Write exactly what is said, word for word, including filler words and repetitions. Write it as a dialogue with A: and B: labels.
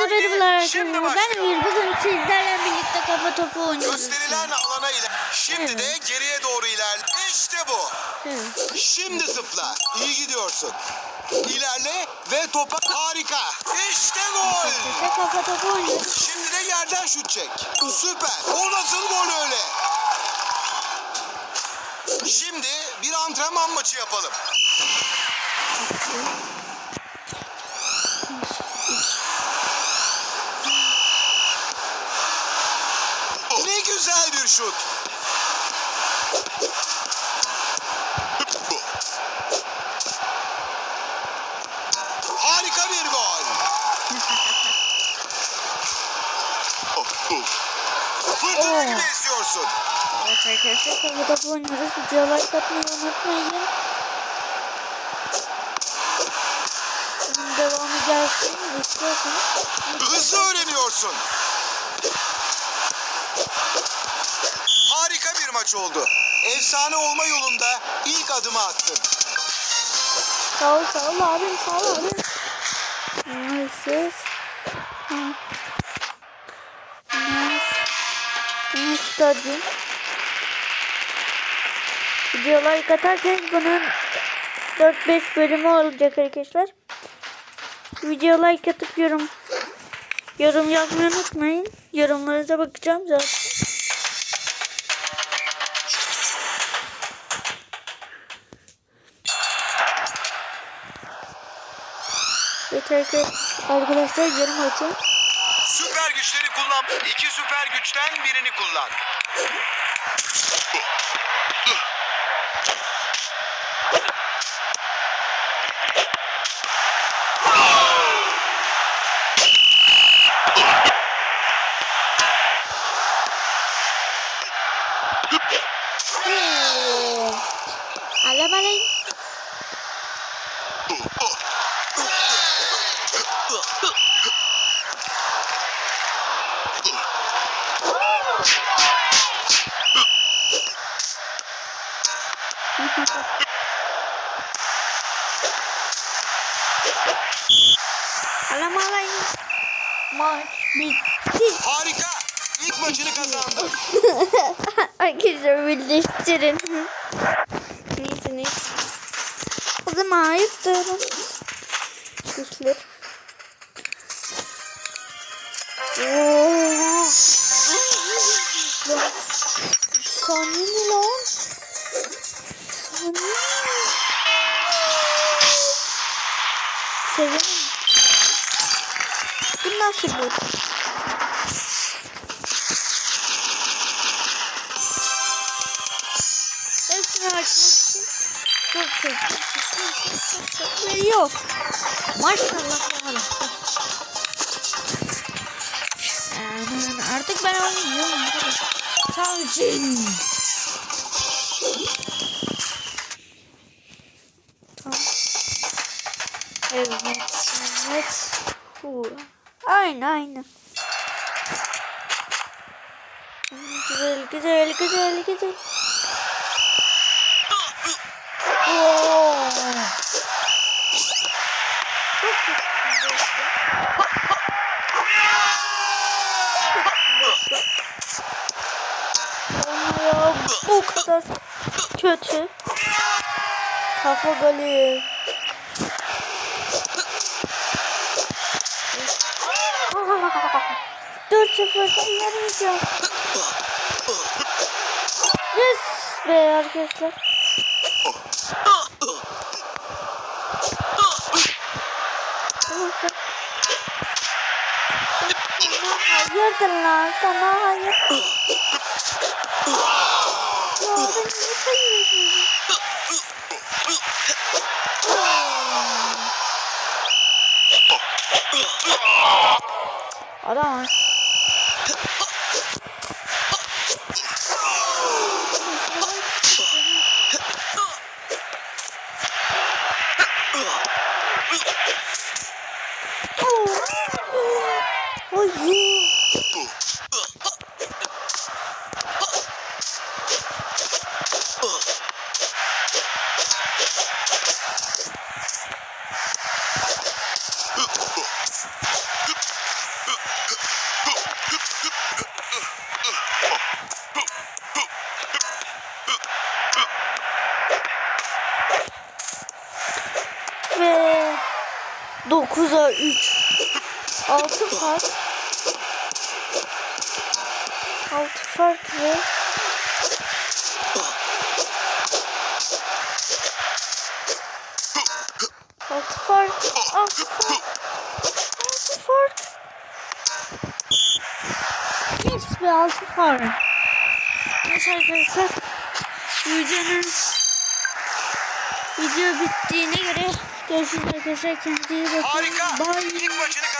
A: Merhabalar
B: Şimdi
A: arkadaşlar. Ben
B: başlıyor.
A: Emir. Bugün sizlerle birlikte kafa topu oynuyoruz.
B: Gösterilen alana iler. Şimdi
A: Evet.
B: de geriye doğru ilerle. İşte bu.
A: Evet.
B: Şimdi zıpla. İyi gidiyorsun. İlerle ve topa harika. İşte gol.
A: İşte kafa topu oynuyoruz.
B: Şimdi de yerden şut çek. Süper. O nasıl gol öyle? Şimdi bir antrenman maçı yapalım. Ne güzel bir şut. Harika bir gol. Fırtına gibi esiyorsun.
A: Evet arkadaşlar kafa topu oynuyoruz. Videoya like atmayı unutmayın. Bunun devamı gelsin. İstiyorsanız.
B: Hızlı öğreniyorsun. Harika bir maç oldu. Efsane olma yolunda ilk adımı attın.
A: Sağ ol sağ ol abim sağ ol abim. Nice. Nice. Stadyum. Videoya like atarsanız bunun dört beş bölümü olacak arkadaşlar. Videoya like atıp yorum yorum yazmayı unutmayın. Yorumlarınıza bakacağım zaten. Evet arkadaşlar yorum atın.
B: Süper güçleri kullan. İki süper güçten birini kullan.
A: Alamayın. Alamayın. Maç bitti.
B: Harika. İlk maçını kazandın.
A: Arkadaşlar birleştirin. Neyse neyse. O zaman ayıptırım. Güçler. Ooo. Saniye mi lan? Saniye. Severim. Bu nasıl bu? Hepsini açmak için çok sevdim. Veriyor. Maşallah falan. Yani artık ben oynayacağım. Savcın. Tamam. Evet. Evet. Aynı aynı. Güzel güzel güzel güzel. Oo. Çok güzel. Olmuyor. Bu kadar kötü. Kafa golü. dört sıfırdan yeneceğim. Yes be arkadaşlar. Hayırdır lan sana hayır. Ya ben ne sayıyorum? Adam var. Oy. dokuza üç. altı fark. altı fark ve altı fark. altı fark. altı fark. Yes be, altı fark. Neyse arkadaşlar. Videonun video bittiğine göre görüşürüz arkadaşlar. Kendinize iyi bakın.
B: Harika.
A: Bye.
B: İlk maçını